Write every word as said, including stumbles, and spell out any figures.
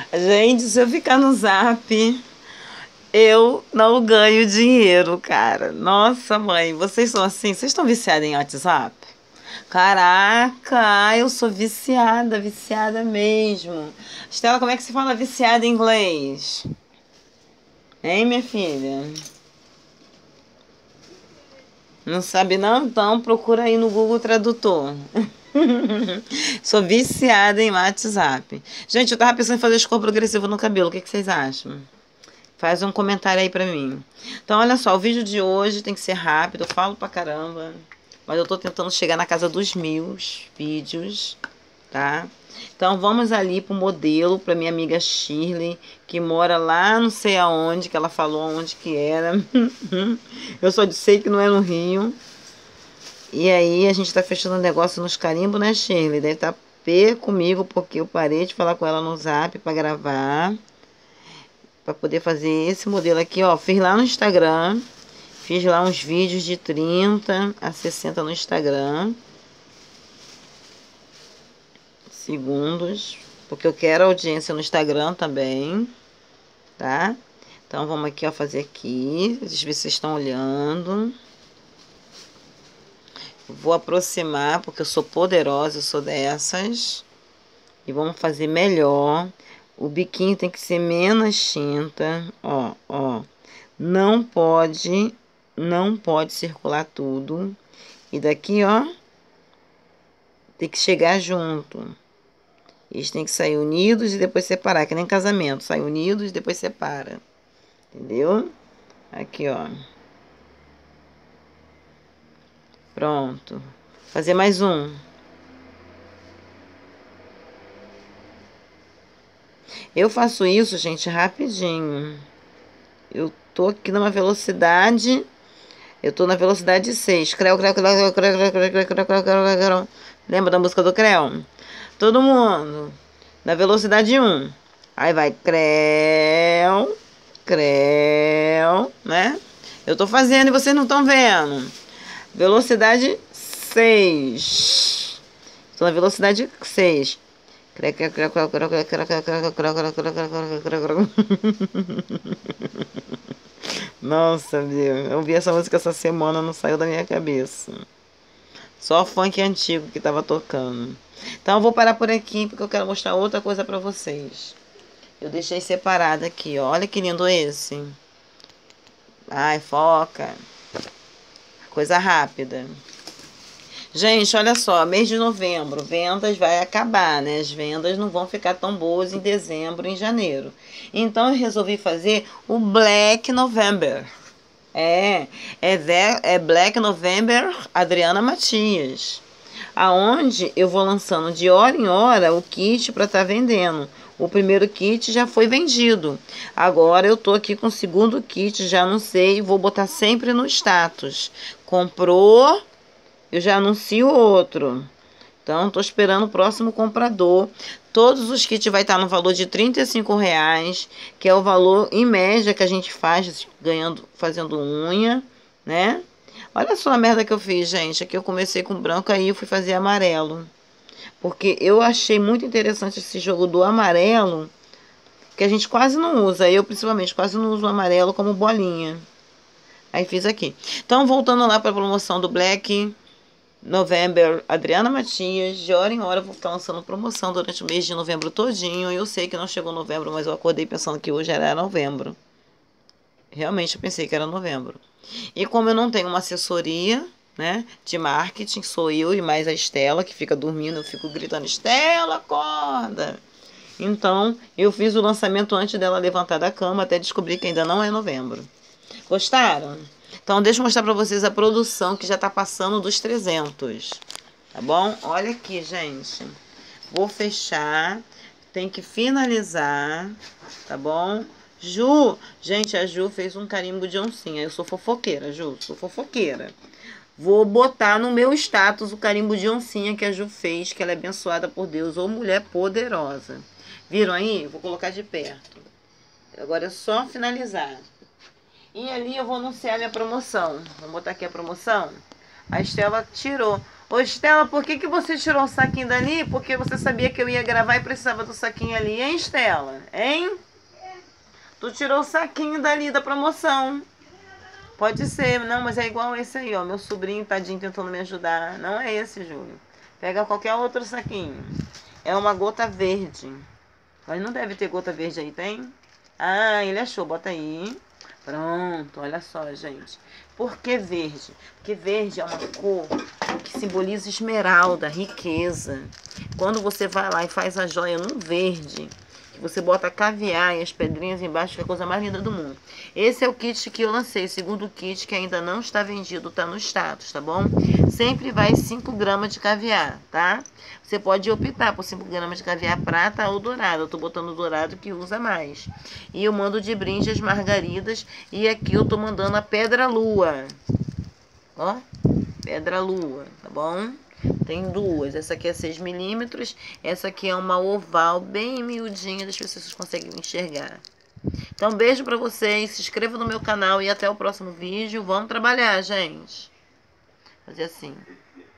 Gente, se eu ficar no Zap, eu não ganho dinheiro, cara. Nossa, mãe, vocês são assim? Vocês estão viciados em WhatsApp? Caraca, eu sou viciada, viciada mesmo. Estela, como é que se fala viciada em inglês? Hein, minha filha? Não sabe não? Então procura aí no Google Tradutor. Sou viciada em WhatsApp. Gente, eu tava pensando em fazer escova progressiva no cabelo. O que, que vocês acham? Faz um comentário aí pra mim. Então, olha só, o vídeo de hoje tem que ser rápido. Eu falo pra caramba. Mas eu tô tentando chegar na casa dos mil vídeos, tá? Então, vamos ali pro modelo, pra minha amiga Shirley, que mora lá não sei aonde, que ela falou aonde que era. Eu só sei que não é no Rio. E aí, a gente tá fechando um negócio nos carimbos, né, Shirley? Deve estar pé comigo, porque eu parei de falar com ela no Zap pra gravar. Pra poder fazer esse modelo aqui, ó. Fiz lá no Instagram. Fiz lá uns vídeos de trinta a sessenta no Instagram. Segundos. Porque eu quero audiência no Instagram também. Tá? Então, vamos aqui, ó, fazer aqui. Deixa eu ver se vocês estão olhando. Vou aproximar, porque eu sou poderosa, eu sou dessas. E vamos fazer melhor. O biquinho tem que ser menos tinta. Ó, ó. Não pode, não pode circular tudo. E daqui, ó, tem que chegar junto. Eles têm que sair unidos e depois separar, que nem casamento. Sai unidos e depois separa. Entendeu? Aqui, ó. Pronto. Fazer mais um. Eu faço isso, gente, rapidinho. Eu tô aqui numa velocidade. Eu tô na velocidade seis. Creu, creu, creu, creu, creu, creu, creu, creu, creu, creu, creu, creu. Lembra da música do Creu? Todo mundo. Na velocidade um. Aí vai creu, creu, né? Eu tô fazendo e vocês não estão vendo. Velocidade seis. Tô na velocidade seis. Nossa, meu, eu ouvi essa música essa semana, não saiu da minha cabeça. Só funk antigo que tava tocando. Então eu vou parar por aqui porque eu quero mostrar outra coisa pra vocês. Eu deixei separado aqui, ó. Olha que lindo esse. Ai, foca. Coisa rápida. Gente, olha só, mês de novembro, vendas vai acabar, né? As vendas não vão ficar tão boas em dezembro e em janeiro. Então, eu resolvi fazer o Black November. É, é, é Black November Adriana Matias. Aonde eu vou lançando de hora em hora o kit para estar tá vendendo. O primeiro kit já foi vendido. Agora eu tô aqui com o segundo kit, já não sei, vou botar sempre no status. Comprou... Eu já anuncio outro. Então, tô esperando o próximo comprador. Todos os kits vai estar no valor de trinta e cinco reais, que é o valor em média que a gente faz ganhando, fazendo unha, né? Olha só a merda que eu fiz, gente. Aqui eu comecei com branco, aí eu fui fazer amarelo. Porque eu achei muito interessante esse jogo do amarelo, que a gente quase não usa. Eu, principalmente, quase não uso o amarelo como bolinha. Aí fiz aqui. Então, voltando lá para a promoção do Black November, Adriana Matias, de hora em hora eu vou ficar lançando promoção durante o mês de novembro todinho. Eu sei que não chegou novembro, mas eu acordei pensando que hoje era novembro. Realmente eu pensei que era novembro. E como eu não tenho uma assessoria, né, de marketing, sou eu e mais a Estela, que fica dormindo, eu fico gritando, Estela, acorda! Então, eu fiz o lançamento antes dela levantar da cama, até descobrir que ainda não é novembro. Gostaram? Então, deixa eu mostrar pra vocês a produção que já tá passando dos trezentos. Tá bom? Olha aqui, gente. Vou fechar. Tem que finalizar. Tá bom? Ju, gente, a Ju fez um carimbo de oncinha. Eu sou fofoqueira, Ju. Sou fofoqueira. Vou botar no meu status o carimbo de oncinha que a Ju fez, que ela é abençoada por Deus. Ou mulher poderosa. Viram aí? Vou colocar de perto. Agora é só finalizar. E ali eu vou anunciar minha promoção. Vou botar aqui a promoção. A Estela tirou Ô, Estela, por que, que você tirou o saquinho dali? Porque você sabia que eu ia gravar e precisava do saquinho ali, hein, Estela? Hein? Tu tirou o saquinho dali da promoção. Pode ser, não, mas é igual esse aí, ó. Meu sobrinho, tadinho, tentando me ajudar. Não é esse, Júlio. Pega qualquer outro saquinho. É uma gota verde. Mas não deve ter gota verde aí, tem? Ah, ele achou, bota aí. Pronto, olha só, gente. Por que verde? Porque verde é uma cor que simboliza esmeralda, riqueza. Quando você vai lá e faz a joia no verde, que você bota caviar e as pedrinhas embaixo, que é a coisa mais linda do mundo. Esse é o kit que eu lancei, o segundo kit que ainda não está vendido, tá no status, tá bom? Sempre vai cinco gramas de caviar, tá? Você pode optar por cinco gramas de caviar prata ou dourado. Eu tô botando dourado que usa mais. E eu mando de brinde as margaridas. E aqui eu tô mandando a pedra lua. Ó, pedra lua, tá bom? Tem duas. Essa aqui é seis milímetros. Essa aqui é uma oval bem miudinha. Deixa eu ver se vocês conseguem enxergar. Então, beijo pra vocês. Se inscreva no meu canal e até o próximo vídeo. Vamos trabalhar, gente. Fazer assim.